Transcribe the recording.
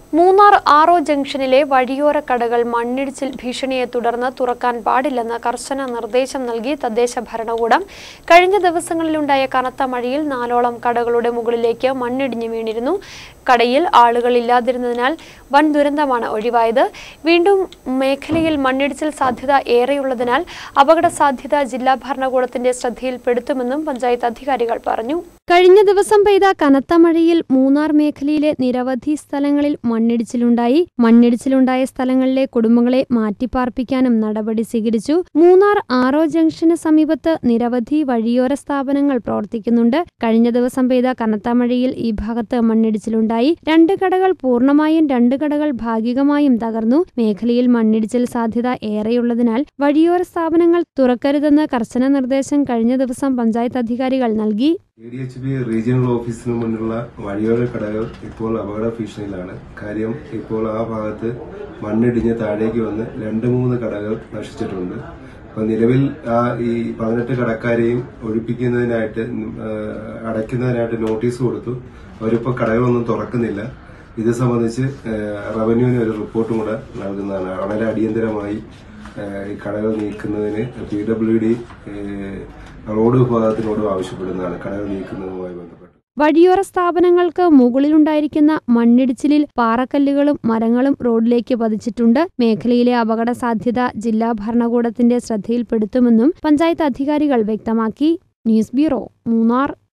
മൂന്നാർ ആറോ ജംഗ്ഷനിലെ വഴിയോര കടകൾ മണ്ണിടിച്ചിൽ ഭീഷണിയെ തുടർന്ന് തുറക്കാൻ പാടില്ലെന്ന് കർശന നിർദ്ദേശം നൽകി തദ്ദേശ ഭരണകൂടം. കഴിഞ്ഞ ദിവസങ്ങളിലുണ്ടായ കനത്ത മഴയിൽ 4ഓളം കടകളുടെ മുകളിലേക്ക് മണ്ണിടിഞ്ഞു വീണിരുന്നു. കടയിൽ ആളുകളില്ലാതിരുന്നതിനാൽ വൻ ദുരന്തമാണ് ഒഴിവായത്. വീണ്ടും മേഖലയിൽ മണ്ണിടിച്ചിൽ സാധ്യത ഏറെയുള്ളതിനാൽ അപകട സാധ്യത ജില്ലാ ഭരണകൂടത്തിന്റെ ശ്രദ്ധയിൽപ്പെടുത്തുമെന്നും പഞ്ചായത്ത് അധികാരികൾ പറഞ്ഞു. കഴിഞ്ഞ ദിവസം പെയ്ത കനത്ത മഴയിൽ മൂന്നാർ മേഖലയിലെ നിരവധി സ്ഥലങ്ങളിൽ മണ്ണിടിച്ചിലുണ്ടായ സ്ഥലങ്ങളിലെ കുടുംബങ്ങളെ മാറ്റിപ്പാർപ്പിക്കാനും നടപടി സ്വീകരിച്ചു. മൂന്നാർ ആറോ ജംഗ്ഷന് സമീപത്ത് നിരവധി വഴിയോര സ്ഥാപനങ്ങൾ പ്രവർത്തിക്കുന്നുണ്ട്. കഴിഞ്ഞ ദിവസം പെയ്ത കനത്ത മഴയിൽ ഈ ഭാഗത്ത് മണ്ണിടിച്ചിലുണ്ടായി. 2 കടകൾ പൂർണ്ണമായും 2 കടകൾ ഭാഗികമായും തകർന്നു. മേഖലയിൽ മണ്ണിടിച്ചിൽ സാധ്യത ഏറെയുള്ളതിനാൽ വഴിയോര സ്ഥാപനങ്ങൾ തുറക്കരുതെന്ന് കർശന നിർദ്ദേശം കഴിഞ്ഞ ദിവസം പഞ്ചായത്ത് അധികാരികൾ നൽകി. ADHB റീജിയണൽ ഓഫീസിന് മുന്നിലുള്ള വഴിയോര കടകൾ ഇപ്പോൾ അപകട ഭീഷണിയിലാണ്. കാര്യം ഇപ്പോൾ ആ ഭാഗത്ത് മണ്ണിടിഞ്ഞ് താഴേക്ക് വന്ന് 2-3 കടകൾ നശിച്ചിട്ടുണ്ട്. അപ്പൊ നിലവിൽ ഈ 18 കടക്കാരെയും ഒഴിപ്പിക്കുന്നതിനായിട്ട് അടയ്ക്കുന്നതിനായിട്ട് നോട്ടീസ് കൊടുത്തു. അവരിപ്പോൾ കടകളൊന്നും തുറക്കുന്നില്ല. ഇത് സംബന്ധിച്ച് റവന്യൂവിന് ഒരു റിപ്പോർട്ടും കൂടെ നൽകുന്നതാണ്. വളരെ അടിയന്തരമായി ഈ കടകൾ നീക്കുന്നതിന് PWD റോഡ് വിഭാഗത്തിനോട് ആവശ്യപ്പെടുന്നതാണ് കടകൾ നീക്കുന്നതുമായി ബന്ധപ്പെട്ട്. വഴിയോര സ്ഥാപനങ്ങൾക്ക് മുകളിലുണ്ടായിരിക്കുന്ന മണ്ണിടിച്ചിലിൽ പാറക്കല്ലുകളും മരങ്ങളും റോഡിലേക്ക് പതിച്ചിട്ടുണ്ട്. മേഖലയിലെ അപകട സാധ്യത ജില്ലാ ഭരണകൂടത്തിന്റെ ശ്രദ്ധയിൽപ്പെടുത്തുമെന്നും പഞ്ചായത്ത് അധികാരികൾ വ്യക്തമാക്കി. News bureau, Munnar.